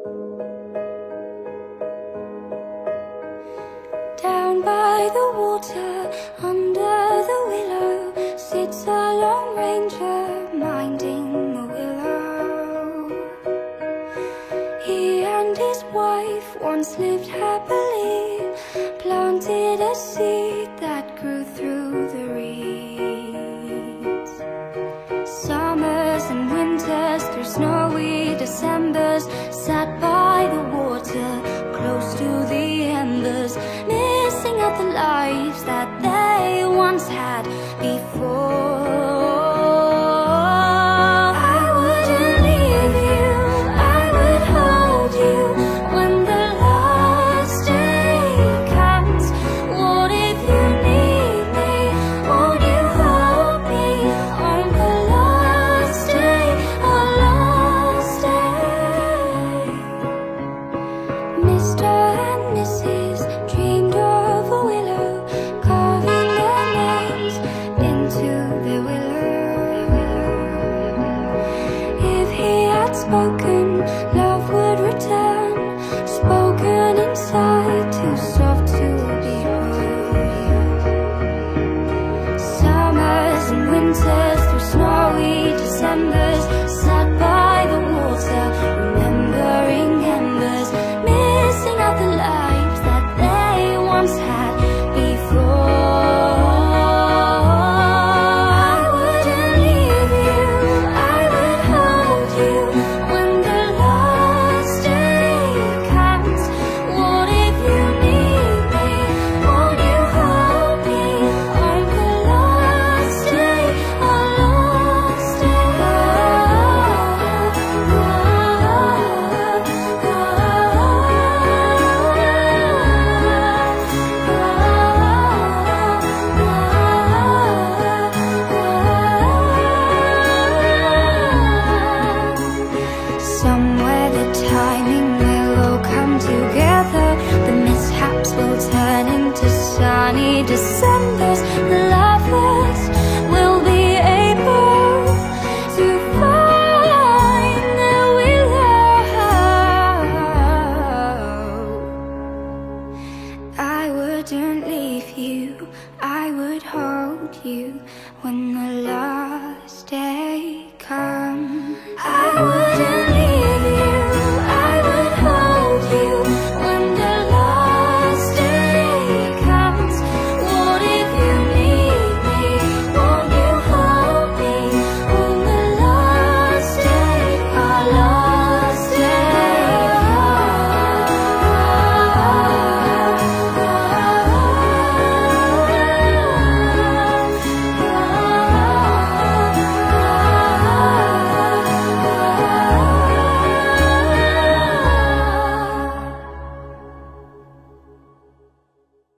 Down by the water, under the willow, sits a lone ranger minding the willow. He and his wife once lived happily, planted a seed that grew through the reeds. Summers and winters, through snowy Decembers, sat by the water, close to the embers, missing out the lives that they once had before. I wouldn't leave you, I would hold you when the last day comes. What if you need me? Won't you hold me on the last day, our last day? Mr. and Mrs. dreamed of a willow, carving their names into the willow. If he had spoken,